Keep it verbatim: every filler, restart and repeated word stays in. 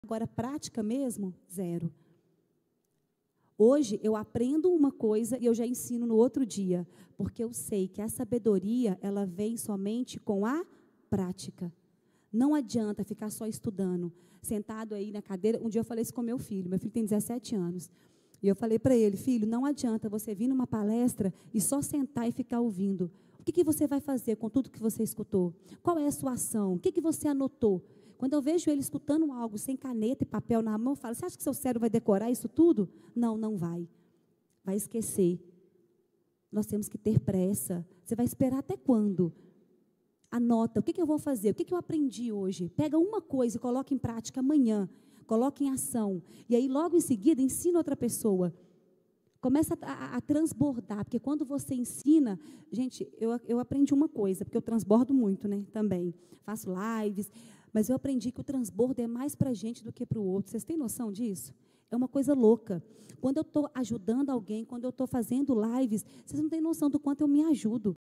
Agora, prática mesmo, zero. Hoje, eu aprendo uma coisa e eu já ensino no outro dia, porque eu sei que a sabedoria, ela vem somente com a prática. Não adianta ficar só estudando, sentado aí na cadeira. Um dia eu falei isso com meu filho, meu filho tem dezessete anos. E eu falei para ele, filho, não adianta você vir numa palestra e só sentar e ficar ouvindo. O que, que você vai fazer com tudo que você escutou? Qual é a sua ação? O que, que você anotou? Quando eu vejo ele escutando algo sem caneta e papel na mão, eu falo, você acha que seu cérebro vai decorar isso tudo? Não, não vai. Vai esquecer. Nós temos que ter pressa. Você vai esperar até quando? Anota, o que, que eu vou fazer? O que, que eu aprendi hoje? Pega uma coisa e coloca em prática amanhã. Coloca em ação. E aí, logo em seguida, ensina outra pessoa. Começa a, a, a transbordar, porque quando você ensina... Gente, eu, eu aprendi uma coisa, porque eu transbordo muito, né, também. Faço lives, mas eu aprendi que o transbordo é mais para a gente do que para o outro. Vocês têm noção disso? É uma coisa louca. Quando eu estou ajudando alguém, quando eu estou fazendo lives, vocês não têm noção do quanto eu me ajudo.